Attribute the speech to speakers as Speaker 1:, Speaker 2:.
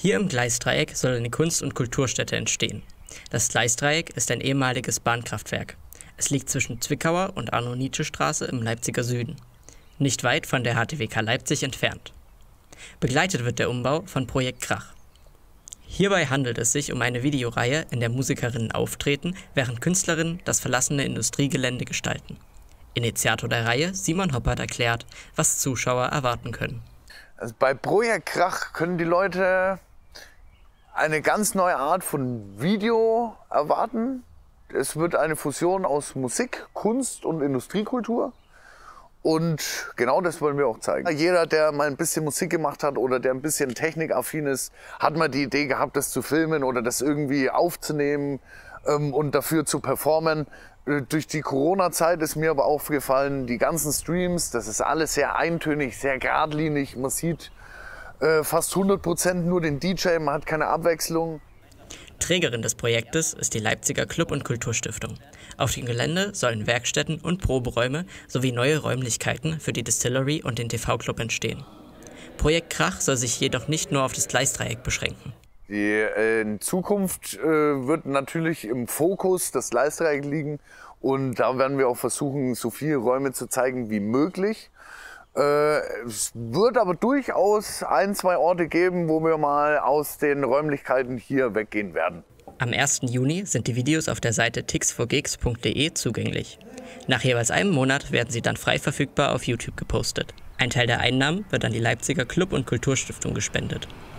Speaker 1: Hier im Gleisdreieck soll eine Kunst- und Kulturstätte entstehen. Das Gleisdreieck ist ein ehemaliges Bahnkraftwerk. Es liegt zwischen Zwickauer und Arno-Nietzsche-Straße im Leipziger Süden, nicht weit von der HTWK Leipzig entfernt. Begleitet wird der Umbau von Projekt Krach. Hierbei handelt es sich um eine Videoreihe, in der Musikerinnen auftreten, während Künstlerinnen das verlassene Industriegelände gestalten. Initiator der Reihe, Simon Hoppert, erklärt, was Zuschauer erwarten können.
Speaker 2: Also bei Projekt Krach können die Leute eine ganz neue Art von Video erwarten. Es wird eine Fusion aus Musik, Kunst und Industriekultur. Und genau das wollen wir auch zeigen. Jeder, der mal ein bisschen Musik gemacht hat oder der ein bisschen technikaffin ist, hat mal die Idee gehabt, das zu filmen oder das irgendwie aufzunehmen und dafür zu performen. Durch die Corona-Zeit ist mir aber aufgefallen, die ganzen Streams, das ist alles sehr eintönig, sehr geradlinig. Man sieht fast 100% nur den DJ, man hat keine Abwechslung.
Speaker 1: Trägerin des Projektes ist die Leipziger Club- und Kulturstiftung. Auf dem Gelände sollen Werkstätten und Proberäume sowie neue Räumlichkeiten für die Distillery und den TV-Club entstehen. Projekt Krach soll sich jedoch nicht nur auf das Gleisdreieck beschränken.
Speaker 2: In Zukunft wird natürlich im Fokus das Gleisdreieck liegen und da werden wir auch versuchen, so viele Räume zu zeigen wie möglich. Es wird aber durchaus ein, zwei Orte geben, wo wir mal aus den Räumlichkeiten hier weggehen werden.
Speaker 1: Am 1. Juni sind die Videos auf der Seite tix4gigs.de zugänglich. Nach jeweils einem Monat werden sie dann frei verfügbar auf YouTube gepostet. Ein Teil der Einnahmen wird an die Leipziger Club- und Kulturstiftung gespendet.